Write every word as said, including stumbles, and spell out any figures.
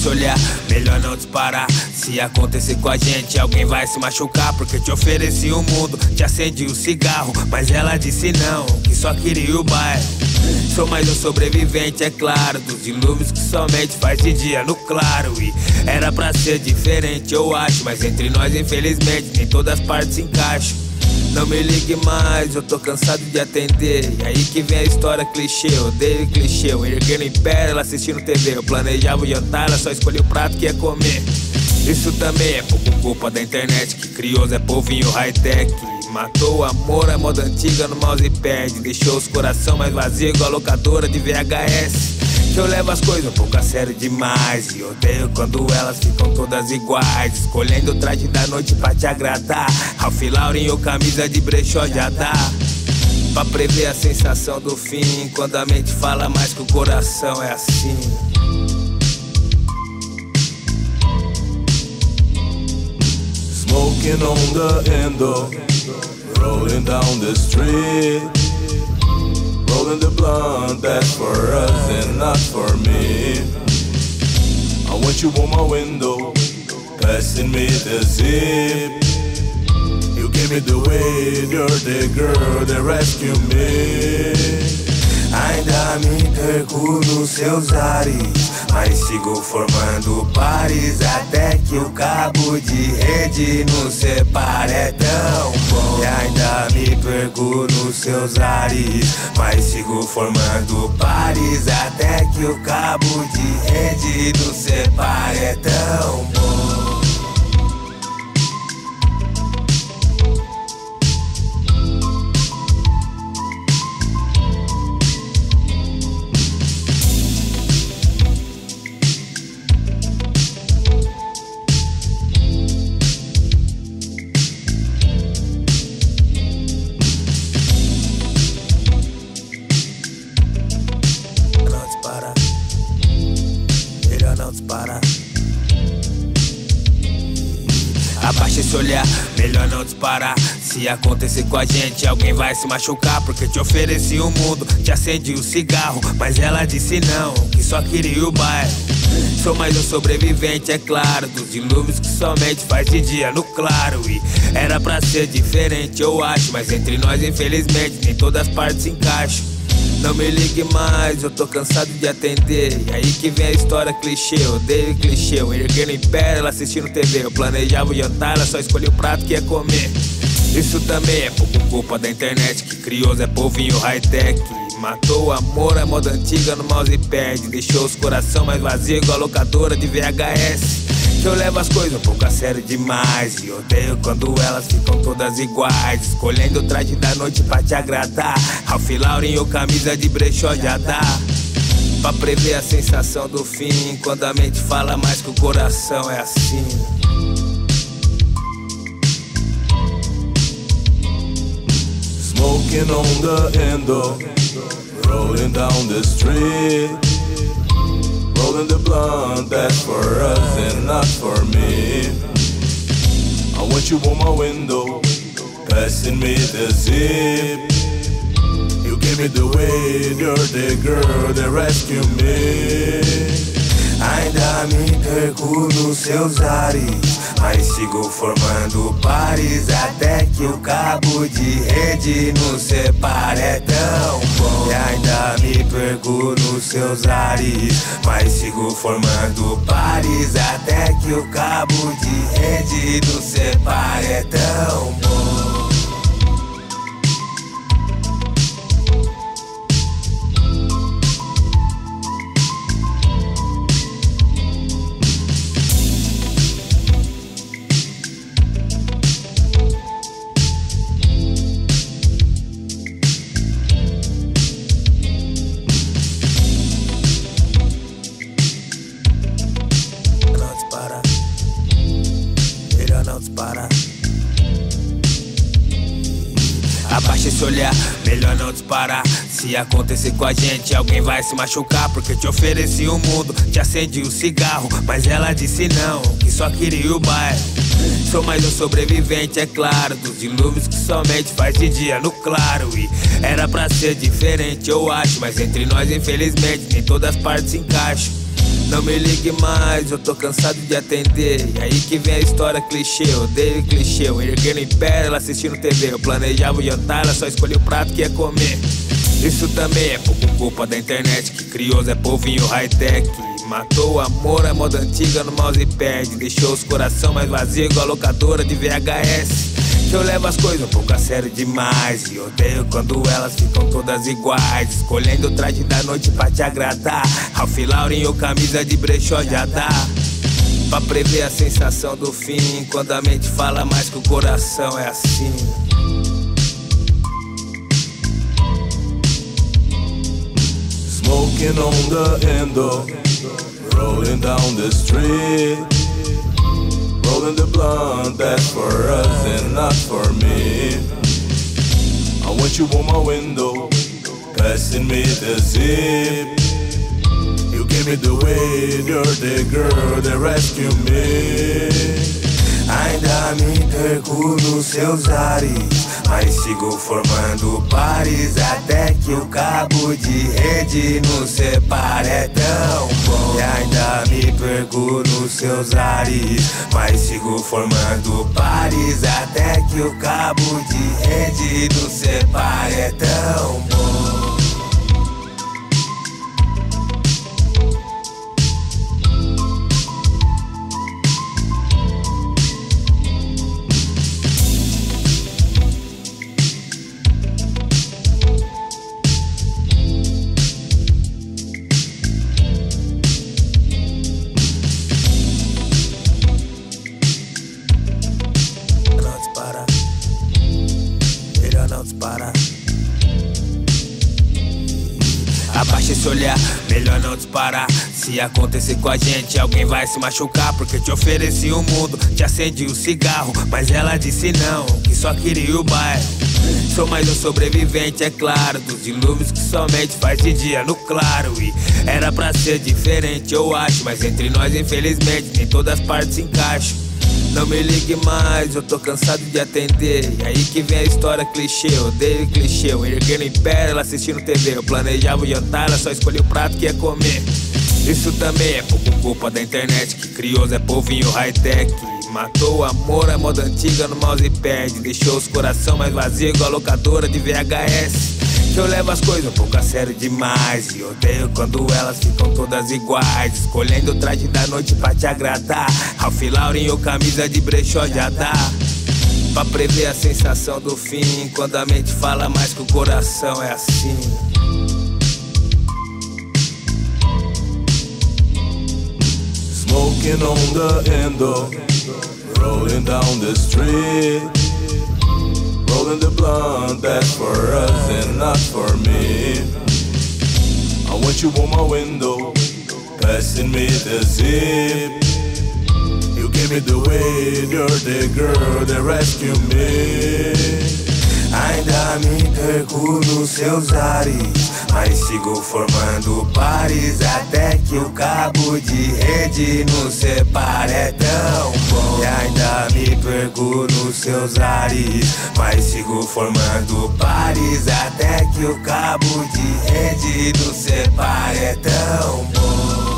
olhar, melhor não disparar. Se acontecer com a gente, alguém vai se machucar. Porque te ofereci o mundo, te acendi o cigarro, mas ela disse não, que só queria o bairro. Sou mais um sobrevivente, é claro, dos dilúvios que somente faz de dia no claro. E era pra ser diferente, eu acho, mas entre nós infelizmente nem todas as partes se encaixam. Não me ligue mais, eu tô cansado de atender. E aí que vem a história clichê, odeio clichê. Eu erguendo império, ela assistindo T V. Eu planejava o jantar, ela só escolheu o prato que ia comer. Isso também é pouco culpa da internet, que criou Zé Povinho high-tech. Matou o amor, a moda antiga no mousepad. Deixou os coração mais vazios igual a locadora de V H S. Que eu levo as coisas um pouco a sério demais. E odeio quando elas ficam todas iguais, escolhendo o traje da noite pra te agradar. Ralph Lauren ou camisa de brechó já dá pra prever a sensação do fim, quando a mente fala mais que o coração é assim. Smoking on the endo, rolling down the street, rolling the blunt, that's for us and not for me. I want you on my window, passing me the zip. You gave me the way, you're the girl that rescued me. Ainda me perco nos seus ares, mas sigo formando pares, até que o cabo de rede nos separa. É tão bom. E ainda me perco nos seus ares, mas sigo formando pares, até que o cabo de rede nos separa. É tão bom. Para. Abaixa esse olhar, melhor não disparar. Se acontecer com a gente, alguém vai se machucar. Porque te ofereci o mundo, te acendi o cigarro, mas ela disse não, que só queria o bairro. Sou mais um sobrevivente, é claro, dos dilúvios que somente faz de dia no claro. E era pra ser diferente, eu acho, mas entre nós infelizmente nem todas as partes se encaixam. Não me ligue mais, eu tô cansado de atender. E aí que vem a história clichê, odeio clichê. Eu erguendo império, ela assistindo T V. Eu planejava o jantar, ela só escolheu o prato que ia comer. Isso também é pouco culpa da internet, que criou Zé Povinho high-tech. Matou o amor, a moda antiga no mousepad. Deixou os coração mais vazios igual a locadora de V H S. Que eu levo as coisas um pouco a sério demais. E odeio quando elas ficam todas iguais, escolhendo o traje da noite pra te agradar. Ralph Lauren ou camisa de brechó já dá pra prever a sensação do fim, quando a mente fala mais que o coração é assim. Smoking on the endo, rolling down the street, rolling the blunt, that's for us and not for me. I want you on my window, passing me the zip. You gave me the way, you're the girl that rescued me. Ainda me perco nos seus ares, mas sigo formando pares, até que o cabo de rede nos separa. É tão bom. E ainda me perco nos seus ares, mas sigo formando pares, até que o cabo de rede nos separa. É tão bom. Para. Abaixa esse olhar, melhor não disparar. Se acontecer com a gente, alguém vai se machucar. Porque te ofereci o mundo, te acendi o cigarro, mas ela disse não, que só queria o bairro. Sou mais um sobrevivente, é claro, dos dilúvios que somente faz de dia no claro. E era pra ser diferente, eu acho, mas entre nós infelizmente nem todas as partes se encaixam. Não me ligue mais, eu tô cansado de atender. E aí que vem a história clichê, odeio clichê. Eu erguendo império, ela assistindo T V. Eu planejava o jantar, ela só escolhi o prato que ia comer. Isso também é pouco culpa da internet, que criou Zé Povinho high-tech. Matou o amor, a moda antiga no mousepad. Deixou os coração mais vazios igual a locadora de V H S. Que eu levo as coisas um pouco a sério demais. E odeio quando elas ficam todas iguais, escolhendo o traje da noite pra te agradar. Ralph Lauren ou camisa de brechó já dá pra prever a sensação do fim, quando a mente fala mais que o coração, é assim. Smoking on the endo, rolling down the street, rolling the blunt, that's for us and not for me. I want you on my window, passing me the zip. You give me the way, you're the girl that rescued me. Ainda me perco nos seus ares, mas sigo formando pares, até que o cabo de rede nos separa. É tão bom. E ainda me perco nos seus ares, mas sigo formando pares, até que o cabo de rede nos separa. É tão bom. Não dispara. Abaixa esse olhar, melhor não disparar. Se acontecer com a gente, alguém vai se machucar. Porque te ofereci o mundo, te acendi o cigarro, mas ela disse não, que só queria o bairro. Sou mais um sobrevivente, é claro, dos dilúvios que somente faz de dia no claro. E era pra ser diferente, eu acho, mas entre nós infelizmente nem todas as partes se encaixam. Não me ligue mais, eu tô cansado de atender. E aí que vem a história clichê, odeio clichê. Eu erguendo império, ela assistindo T V. Eu planejava o jantar, ela só escolhi o prato que ia comer. Isso também é pouco culpa da internet, que criou Zé Povinho high-tech. Matou o amor, a moda antiga no mousepad. Deixou os coração mais vazios igual a locadora de V H S. Que eu levo as coisas um pouco a sério demais. E odeio quando elas ficam todas iguais, escolhendo o traje da noite pra te agradar. Ralph Lauren ou camisa de brechó já dá pra prever a sensação do fim, quando a mente fala mais que o coração, é assim. Smoking on the endo, rolling down the street, rolling the blunt, that's for us and not for me. I want you on my window, passing me the zip. You give me the way, you're the girl that rescued me. Ainda me perco nos seus ares, mas sigo formando pares, até que o cabo de rede nos separa. É tão bom. E ainda me perco nos seus ares, mas sigo formando pares, até que o cabo de rede nos separa. É tão bom.